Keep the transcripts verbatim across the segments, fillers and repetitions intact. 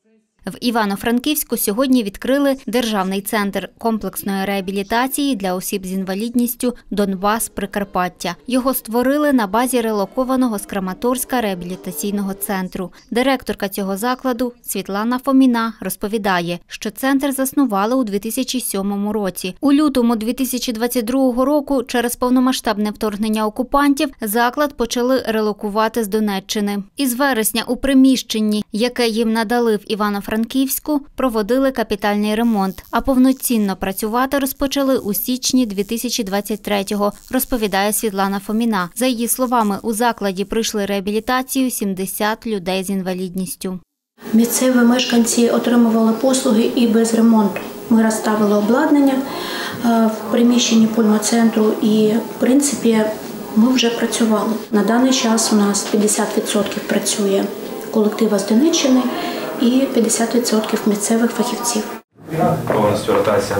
В Івано-Франківську сьогодні відкрили Державний центр комплексної реабілітації для осіб з інвалідністю «Донбас-Прикарпаття». Його створили на базі релокованого з Краматорська реабілітаційного центру. Директорка цього закладу Світлана Фоміна розповідає, що центр заснували у дві тисячі сьомому році. У лютому дві тисячі двадцять другого року через повномасштабне вторгнення окупантів заклад почали релокувати з Донеччини. Із вересня у приміщенні, яке їм надали в Івано-Франківську, Франківську проводили капітальний ремонт, а повноцінно працювати розпочали у січні дві тисячі двадцять третього, розповідає Світлана Фоміна. За її словами, у закладі пройшли реабілітацію сімдесят людей з інвалідністю. Місцеві мешканці отримували послуги і без ремонту. Ми розставили обладнання в приміщенні пульмоцентру і, в принципі, ми вже працювали. На даний час у нас п'ятдесят відсотків працює колектива з Донеччини і п'ятдесят відсотків місцевих фахівців. Повністю ротація.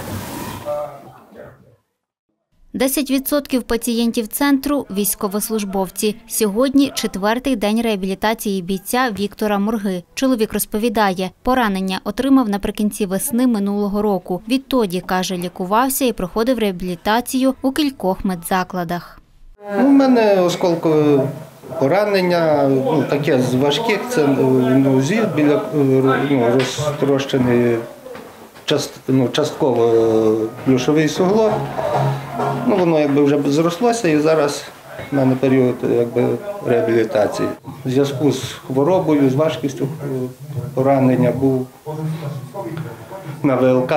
десять відсотків пацієнтів центру – військовослужбовці. Сьогодні четвертий день реабілітації бійця Віктора Мурги. Чоловік розповідає, поранення отримав наприкінці весни минулого року. Відтоді, каже, лікувався і проходив реабілітацію у кількох медзакладах. У мене осколкове поранення, ну, таке з важких, це нозі, біля ну, розтрощений част, ну, частково плюшовий суглоб. Ну, воно якби вже зрослося і зараз в мене період якби, реабілітації. В зв'язку з хворобою, з важкістю поранення був на ВЛК,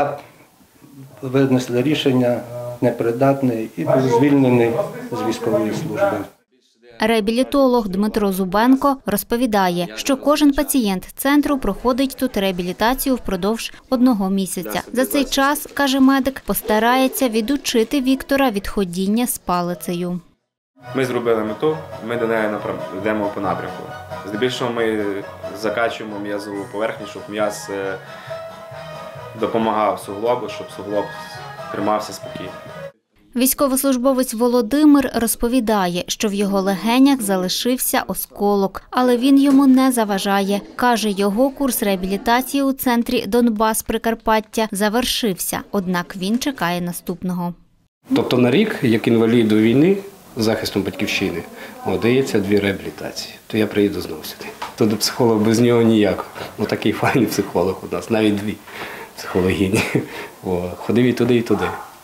винесли рішення непридатний і був звільнений з військової служби. Реабілітолог Дмитро Зубенко розповідає, що кожен пацієнт центру проходить тут реабілітацію впродовж одного місяця. За цей час, каже медик, постарається відучити Віктора від ходіння з палицею. Ми зробили мету, ми до неї йдемо по напрямку. Здебільшого ми закачуємо м'язову поверхню, щоб м'яз допомагав суглобу, щоб суглоб тримався спокійно. Військовослужбовець Володимир розповідає, що в його легенях залишився осколок, але він йому не заважає. Каже, його курс реабілітації у центрі Донбас-Прикарпаття завершився, однак він чекає наступного. Тобто на рік, як інваліду війни, захистом батьківщини, дається дві реабілітації. То я приїду знову сюди. То до психолога без нього ніяк. Ну такий файний психолог у нас, навіть дві психологині. Ходив і туди, і туди.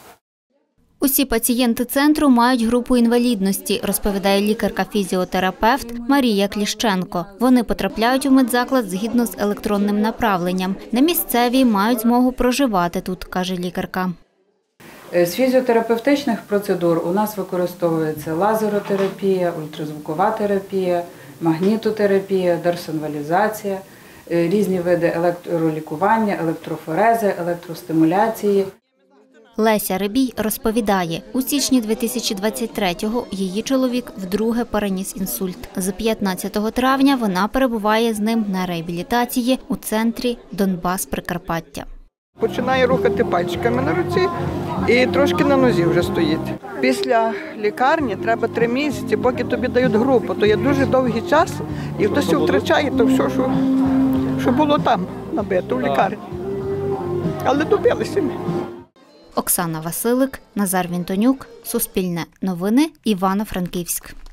Усі пацієнти центру мають групу інвалідності, розповідає лікарка-фізіотерапевт Марія Кліщенко. Вони потрапляють у медзаклад згідно з електронним направленням. Не місцеві мають змогу проживати тут, каже лікарка. З фізіотерапевтичних процедур у нас використовується лазеротерапія, ультразвукова терапія, магнітотерапія, дерсонвалізація, різні види електролікування, електрофорези, електростимуляції. Леся Рибій розповідає, у січні дві тисячі двадцять третього її чоловік вдруге переніс інсульт. З п'ятнадцятого травня вона перебуває з ним на реабілітації у центрі Донбас-Прикарпаття. Починає рухати пальчиками на руці і трошки на нозі вже стоїть. Після лікарні треба три місяці, поки тобі дають групу. То є дуже довгий час і хтось втрачає то все, що, що було там набито в лікарні. Але добилися ми. Оксана Василик, Назар Вінтонюк, Суспільне новини, Івано-Франківськ.